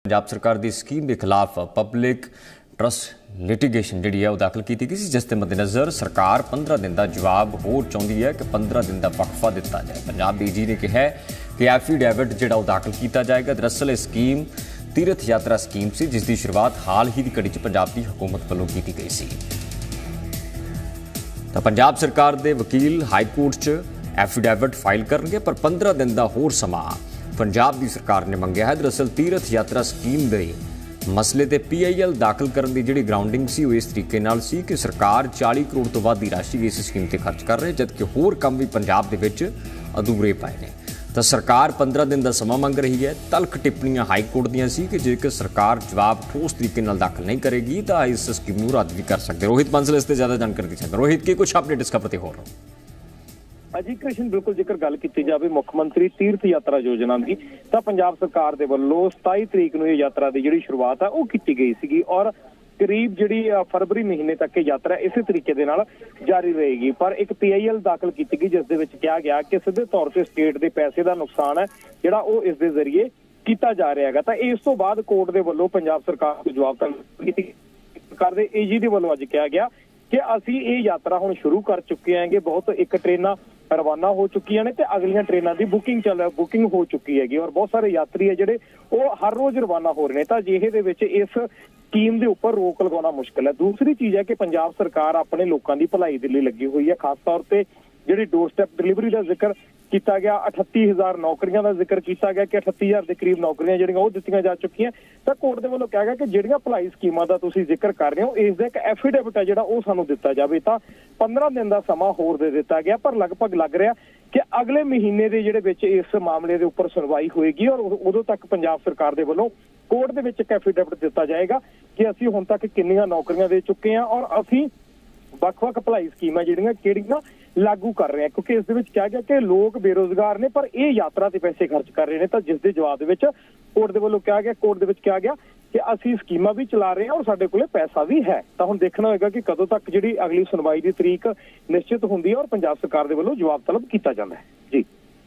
पंजाब सरकार की स्कीम के खिलाफ पब्लिक ट्रस्ट लिटिगेशन जी है दाखिल की गई, जिस मद्देनज़र सरकार 15 दिन का जवाब होर चाहती है कि 15 दिन का वक्फा दिता जाए। पंजाब DG ने कहा कि एफीडेविट जो दाखिल किया जाएगा। दरअसल यह स्कीम तीर्थ यात्रा स्कीम सी, जिसकी शुरुआत हाल ही की घड़ी च पंजाब की हुकूमत वालों की गई सी। तो पंजाब सरकार के वकील हाईकोर्ट च एफीडेविट फाइल करेंगे, पर 15 दिन का होर समा पंजाब की सरकार ने मंगया है। दरअसल तीर्थ यात्रा स्कीम के मसले ते PIL दाखिल करने की जिहड़ी ग्राउंडिंग सी, इस तरीके नाल सी कि सरकार 40 करोड़ तो वध की राशि इस स्कीम ते खर्च कर रही, जबकि होर काम भी पंजाब दे विच अधूरे पाए ने। तो सरकार 15 दिन का समा मंग रही है। तलख टिप्पणियां हाईकोर्ट दियां सी कि जेकर सरकार जवाब ठोस तरीके नाल दाखिल नहीं करेगी तो इस स्कीम नूं रद्द भी कर सकते। रोहित बंसल इस ते ज़्यादा जानकारी दे सकते। रोहित की कुछ अपडेट इसका प्रति हो रहा जी कृष्ण, बिल्कुल जेकर गल की जाए मुख्य मंत्री तीर्थ यात्रा योजना की, तो पंजाब सरकार के वालों 27 तरीक को यह यात्रा की जी शुरुआत है वो की गई सी और करीब जी फरवरी महीने तक ये यात्रा इस तरीके दे नाल जारी रहेगी। पर एक PIL दाखिल की गई जिस दे कहा गया कि सीधे तौर पर स्टेट के पैसे का नुकसान है जोड़ा वो इस दे जरिए किया जा रहा है। तो इस तो बाद कोर्ट के वालों पंजाब सरकार को जवाब सरकार के AG के वालों अज कहा गया कि असी ये यात्रा हुण शुरू कर चुके हैं। बहुत एक ट्रेनां रवाना हो चुकी ने, अगलियां ट्रेनां की बुकिंग हो चुकी हैगी और बहुत सारे यात्री है जिहड़े वो हर रोज रवाना हो रहे हैं। तो अजिहे दे विच इस स्कीम के उपर रोक लगाना मुश्किल है। दूसरी चीज़ है कि पंजाब सरकार अपने लोगों की भलाई दे लई लगी हुई है। खास तौर पर जी डोर स्टैप डिलीवरी का जिक्र किया गया, 38,000 नौकरियों का जिक्र किया गया कि 38,000 के करीब नौकरियां जिहड़ियां वो दित्तियां जा चुकियां। तो कोर्ट के वालों कहा गया कि जिहड़ियां भलाई स्कीमां दा तुसीं जिक्र कर रहे हो इसका एक एफीडेविट है जिहड़ा वो सानूं दिता जाए। तो 15 दिन का समा होर दे दिता गया, पर लगभग लग रहा कि अगले महीने के जिहड़े विच इस मामले के उपर सुनवाई होएगी और उदों तक पंजाब सरकार के वालों कोर्ट दे विच एक एफीडेविट दिता जाएगा कि असीं हुण तक किन्नियां नौकरियां दे चुके हैं और असीं ਵੱਖ-ਵੱਖ भलाई स्कीमां जिहड़ियां किहड़ियां लागू कर रहे हैं। क्योंकि इस दे विच कहा गया कि लोग बेरोजगार ने पर यह यात्रा ते पैसे खर्च कर रहे हैं। तो जिस दे जवाब दे विच कोर्ट दे वल्लों कहा गया, कोर्ट दे विच कहा गया कि असीं स्कीमां भी चला रहे हैं और साडे कोले पैसा भी है। तो हुण देखना होएगा कि कदों तक जिहड़ी अगली सुनवाई की तरीक निश्चित हुंदी है और पंजाब सरकार दे वल्लों जवाब तलब किया जाता है। जी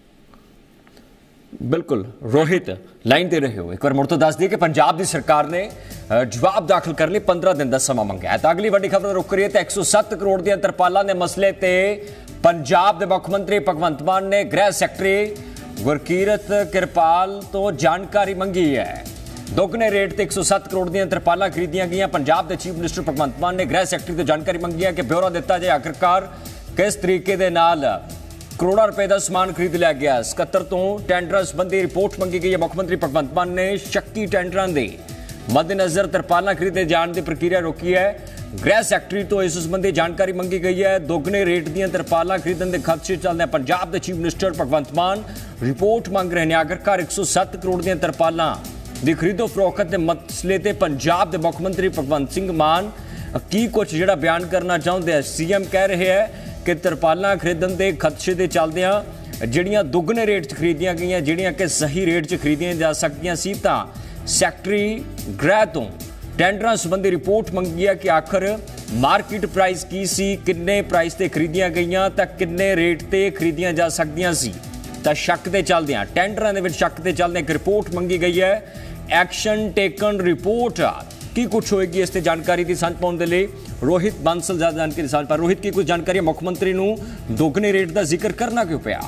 बिल्कुल रोहित लाइन दे रहे हो। एक बार मुड़ तो दस दिए कि पंजाब की सरकार ने जवाब दाखिल करने लिए 15 दिन का समा मंगया है। तो अगली वड्डी खबर रुक रही है। तो 107 करोड़ दी तरपालां दे मसले ते पंजाब के मुख्यमंत्री भगवंत मान ने गृह सैकटरी गुरकीरत किरपाल तो जानकारी मंगी है। दोगुने रेट से 107 करोड़ दी तरपालां खरीदियां गई। पंजाब के चीफ मिनिस्टर भगवंत मान ने गृह सैकटरी तो जानकारी मंगी है कि ब्यौरा दिता जाए आखिरकार किस तरीके दे नाल करोड़ों रुपए का समान खरीद लिया गया। 77 तो टेंडर संबंधी रिपोर्ट मंगी गई है। मुख्यमंत्री भगवंत मान ने शक्की टेंडर के मद्देनजर तरपालां खरीदे जाने की प्रक्रिया रोकी है। गृह सैकटरी तो इस संबंधी जानकारी मंगी गई है। दोगुने रेट दी तरपालां खरीदने के खदशे चलते पंजाब के चीफ मिनिस्टर भगवंत मान रिपोर्ट मंग रहे हैं। आखिरकार 107 करोड़ दी तरपालां की खरीदो फरोख्त के मसले ते पंजाब के मुख्यमंत्री भगवंत सिंह मान की कुछ जिहड़ा बयान करना चाहते हैं। CM कह रहे हैं कि तरपालां खरीदण के खदशे के चलदियां जिहड़ियां दुगने रेट च खरीदियां गईयां, जिहड़ियां कि सही रेट च खरीदियां जा सकदियां सी, तां सैकटरी गृह तो टेंडर संबंधी रिपोर्ट मंगी है कि आखिर मार्केट प्राइस की सी, किन्ने प्राइस ते खरीदियां गईयां तां किन्ने रेट ते खरीदियां जा सकदियां सी। तां शक दे चलदियां टेंडरां दे विच शक दे चलदियां एक रिपोर्ट मंगी गई है। एक्शन टेकन रिपोर्ट की कुछ होएगी इस ते जानकारी की सांझ पाउण दे लई रोहित बंसल ज्यादा जानकारी सांझ पा। रोहित की कुछ जानकारी मुख्यमंत्री नूं दोगुने रेट का जिक्र करना क्यों पिया?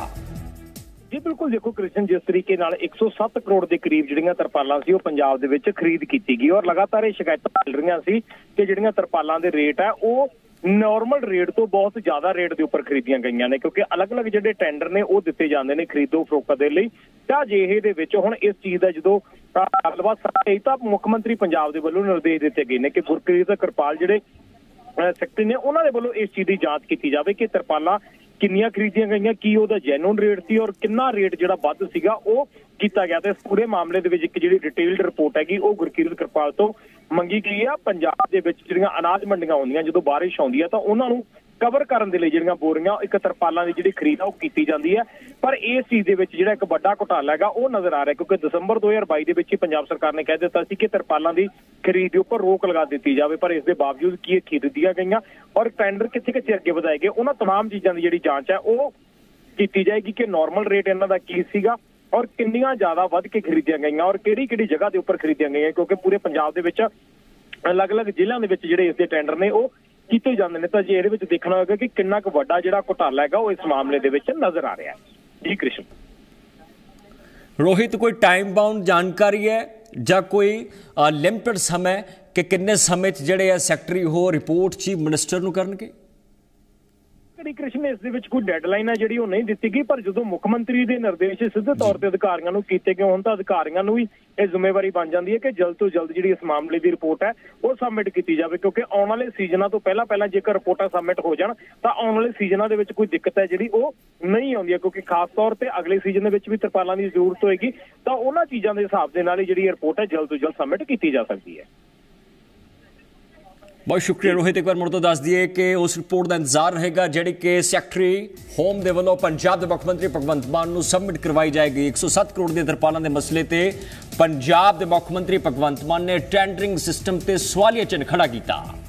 जी बिल्कुल, देखो कृष्ण, जिस तरीके 107 करोड़ के करीब जिहड़ियां तरपालां सी पंजाब दे विच खरीद की गई और लगातार ये शिकायतां मिल रही सी कि जिहड़ियां तरपालां दे रेट है वो नॉर्मल रेट तो बहुत ज्यादा रेट के उपर खरीदियां गई ने, क्योंकि अलग अलग जिहड़े टेंडर ने वो दिते जांदे ने खरीदो फरोख्त दे लई। तां अजिहे दे विच हुण इस चीज़ का जदों गलबात सारी तां मुख्यमंत्री पंजाब दे वल्लों निर्देश दिते गए ने कि गुरकीरत किरपाल जिहड़े सैकटरी ने उन्होंने वालों इस चीज़ की जांच की जाए कि तरपालां किन्नियां खरीदियां गईयां, की उहदा जेन्युइन रेट सी और कितना रेट जिहड़ा वध सीगा वो किया गया। तो इस पूरे मामले दे विच एक जिहड़ी डिटेल्ड रिपोर्ट हैगी वो गुरकीरत किरपाल तो मंगी गई है। पंजाब दे विच जिहड़ियां अनाज मंडियां आउंदियां जदों बारिश आउंदी है तां उहनां नूं कवर करने के लिए जिहड़ियां बोरियां एक तरपालां की जिहड़ी खरीद है वो की जाती है। पर इस चीज़ के विच जिहड़ा एक वड्डा घोटाला है वो नजर आ रहा है, क्योंकि दिसंबर 2022 के विच ही पंजाब सरकार ने कह दिता सी कि तरपालां की खरीद के उपर रोक लगा दी जाए, पर इसके बावजूद की खरीदियां गईयां और टेंडर कित्थे कित्थे अगे वधाए गए। उन्हां तमाम चीज़ों की जिहड़ी जांच है वो की जाएगी कि नॉर्मल रेट इन्हां दा की सीगा ਔਰ ਕਿੰਨੀਆਂ ਜ਼ਿਆਦਾ ਵੱਧ ਕੇ ਖਰੀਦੀਆਂ ਗਈਆਂ ਔਰ ਕਿਹੜੀ ਜਗ੍ਹਾ ਦੇ ਉੱਪਰ ਖਰੀਦੀਆਂ ਗਈਆਂ, ਕਿਉਂਕਿ ਪੂਰੇ ਪੰਜਾਬ ਦੇ ਵਿੱਚ ਅਲੱਗ-ਅਲੱਗ ਜ਼ਿਲ੍ਹਿਆਂ ਦੇ ਵਿੱਚ ਜਿਹੜੇ ਇਸ ਦੇ ਟੈਂਡਰ ਨੇ ਉਹ ਕੀਤੇ ਜਾਂਦੇ ਨੇ। ਤਾਂ ਜੀ ਇਹਦੇ ਵਿੱਚ ਦੇਖਣਾ ਹੋਵੇਗਾ ਕਿ ਕਿੰਨਾ ਕੁ ਵੱਡਾ ਜਿਹੜਾ ਘੁਟਾਲਾ ਹੈਗਾ ਉਹ ਇਸ ਮਾਮਲੇ ਦੇ ਵਿੱਚ ਨਜ਼ਰ ਆ ਰਿਹਾ ਹੈ। ਜੀ ਕ੍ਰਿਸ਼ਨ। रोहित, कोई टाइम बाउंड जानकारी है ਜਾਂ कोई लिमिटेड समय कि किन्ने समय ਜਿਹੜੇ ਆ ਸੈਕਟਰੀ ਹੋ ਰਿਪੋਰਟ ਚੀਫ ਮਿਨਿਸਟਰ ਨੂੰ ਕਰਨਗੇ? ਕ੍ਰਿਸ਼ਨ, ਇਸ ਦੇ ਵਿੱਚ ਕੋਈ ਡੈਡਲਾਈਨ ਹੈ ਜਿਹੜੀ ਉਹ ਨਹੀਂ ਦਿੱਤੀ ਗਈ, ਪਰ ਜਦੋਂ ਮੁੱਖ ਮੰਤਰੀ ਦੇ ਨਿਰਦੇਸ਼ ਸਿੱਧੇ ਤੌਰ ਤੇ ਅਧਿਕਾਰੀਆਂ ਨੂੰ ਕੀਤੇ ਗਏ ਹੋਣ ਤਾਂ ਅਧਿਕਾਰੀਆਂ ਨੂੰ ਵੀ ਇਹ ਜ਼ਿੰਮੇਵਾਰੀ ਬਣ ਜਾਂਦੀ ਹੈ ਕਿ ਜਲਦ ਤੋਂ ਜਲਦ ਜਿਹੜੀ ਇਸ ਮਾਮਲੇ ਦੀ ਰਿਪੋਰਟ ਹੈ ਉਹ ਸਬਮਿਟ ਕੀਤੀ ਜਾਵੇ, ਕਿਉਂਕਿ ਆਉਣ ਵਾਲੇ ਸੀਜ਼ਨਾਂ ਤੋਂ ਪਹਿਲਾਂ ਜੇਕਰ ਰਿਪੋਰਟਾਂ ਸਬਮਿਟ ਹੋ ਜਾਣ ਤਾਂ ਆਉਣ ਵਾਲੇ ਸੀਜ਼ਨਾਂ ਦੇ ਵਿੱਚ ਕੋਈ ਦਿੱਕਤ ਹੈ ਜਿਹੜੀ ਉਹ ਨਹੀਂ ਆਉਂਦੀ ਹੈ, ਕਿਉਂਕਿ ਖਾਸ ਤੌਰ ਤੇ ਅਗਲੇ ਸੀਜ਼ਨ ਦੇ ਵਿੱਚ ਵੀ ਤਰਪਾਲਾਂ ਦੀ ਜ਼ਰੂਰਤ ਹੋਏਗੀ। ਤਾਂ ਉਹਨਾਂ ਚੀਜ਼ਾਂ ਦੇ ਹਿਸਾਬ ਦੇ ਨਾਲ ਹੀ ਜਿਹੜੀ ਰਿਪੋਰਟ ਹੈ ਜਲਦ ਤੋਂ ਜਲਦ ਸਬਮਿਟ ਕੀਤੀ ਜਾ ਸਕਦੀ ਹੈ। बहुत शुक्रिया रोहित। एक बार मुड़ तो दस दिए कि उस रिपोर्ट का इंतजार रहेगा जिहड़ी कि सैकटरी होम दे वल्लों पंजाब दे मुख मंत्री भगवंत मान नूं सबमिट करवाई जाएगी। 107 करोड़ दी तरपालां दे मसले ते पंजाब दे मुख मंत्री भगवंत मान ने टेंडरिंग सिस्टम ते सवालिया चिन्ह खड़ा किया।